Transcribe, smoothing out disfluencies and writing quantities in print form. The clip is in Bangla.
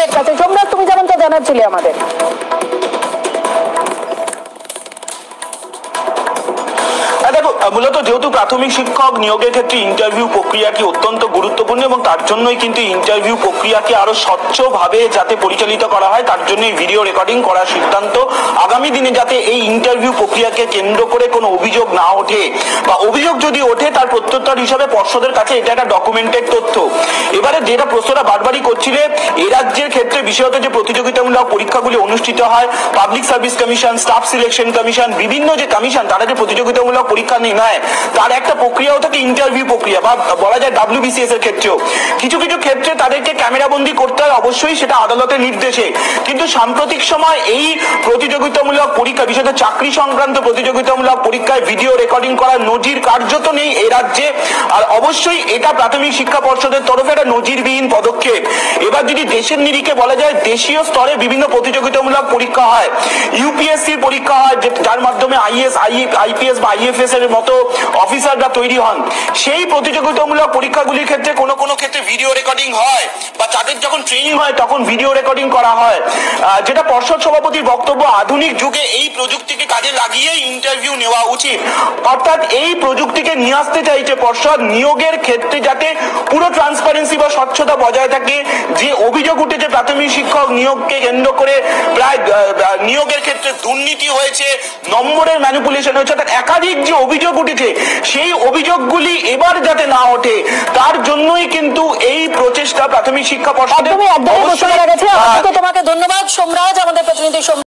সোমরাজের কাছে। সোমরাজ, তুমি যেমনটা জানাচ্ছিলে আমাদের। দেখো, মূলত যেহেতু প্রাথমিক শিক্ষক নিয়োগের ক্ষেত্রে ইন্টারভিউ প্রক্রিয়াটি অত্যন্ত গুরুত্বপূর্ণ এবং তার জন্যই কিন্তু ইন্টারভিউ প্রক্রিয়াকে আরো স্বচ্ছভাবে যাতে পরিচালিত করা হয় তার জন্য ভিডিও রেকর্ডিং করার সিদ্ধান্ত। আগামী দিনে যাতে এই ইন্টারভিউ প্রক্রিয়াকে কেন্দ্র করে কোনো অভিযোগ না ওঠে, বা অভিযোগ যদি ওঠে তার প্রত্যুত্তর হিসাবে পর্ষদের কাছে এটা একটা ডকুমেন্টেড তথ্য। এবারে যেটা প্রশ্নটা বারবারই করছিলে, এ রাজ্যের ক্ষেত্রে বিশেষত যে প্রতিযোগিতামূলক পরীক্ষাগুলি অনুষ্ঠিত হয়, public service commission, staff selection commission, বিভিন্ন যে কমিশন তারা যে প্রতিযোগিতামূলক পরীক্ষা নেয় তার একটা প্রক্রিয়াও থাকে ইন্টারভিউ প্রক্রিয়া, বা বলা যায় WBCS এর ক্ষেত্রেও কিছু কিছু ক্ষেত্রে তাদেরকে ক্যামেরাবন্দি করতে হয়, অবশ্যই সেটা আদালতের নির্দেশে। কিন্তু সাম্প্রতিক সময় এই প্রতিযোগিতামূলক পরীক্ষা, বিশেষত চাকরি সংক্রান্ত প্রতিযোগিতামূলক পরীক্ষায় ভিডিও রেকর্ডিং করার নজির কার্যত নেই এই রাজ্যে। আর অবশ্যই এটা প্রাথমিক শিক্ষা পর্ষদের তরফে একটা নজিরবিহীন পদক্ষেপ। এবার যদি দেশের নিরিখে বলা যায়, দেশীয় স্তরে বিভিন্ন প্রতিযোগিতামূলক পরীক্ষা হয়, ইউপিএসসির পরীক্ষা হয় যার মাধ্যমে IAS, IPS বা IFS এর মতো অফিসাররা তৈরি হন। সেই প্রতিযোগিতামূলক পরীক্ষাগুলির ক্ষেত্রে কোনো কোনো ক্ষেত্রে ভিডিও রেকর্ডিং হয়, বা তাদের যখন ট্রেনিং হয় তখন ভিডিও রেকর্ডিং করা হয়। যেটা পর্ষদ সভাপতির বক্তব্য, আধুনিক যুগে এই প্রযুক্তিকে কাজে লাগিয়ে ইন্টারভিউ নেওয়া উচিত। অর্থাৎ এই প্রযুক্তিকে নিয়ে আসতে চাইছে পর্ষদ নিয়োগের ক্ষেত্রে যাতে পুরো ট্রান্সপারেন্সি বা স্বচ্ছতা বজায় থাকে। যে অভিযোগ উঠেছে প্রাথমিক শিক্ষক নিয়োগকে কেন্দ্র করে প্রায় নিয়োগের ক্ষেত্রে দুর্নীতি হয়েছে, নম্বরের ম্যানিপুলেশন হয়েছে, অর্থাৎ একাধিক যে অভিযোগ উঠেছে সেই অভিযোগগুলি এবার যাতে না ওঠে তার জন্যই কিন্তু এই প্রচেষ্টা প্রাথমিক শিক্ষা পর্ষদের। তোমাকে ধন্যবাদ সোমরাজ, আমাদের প্রতিনিধি।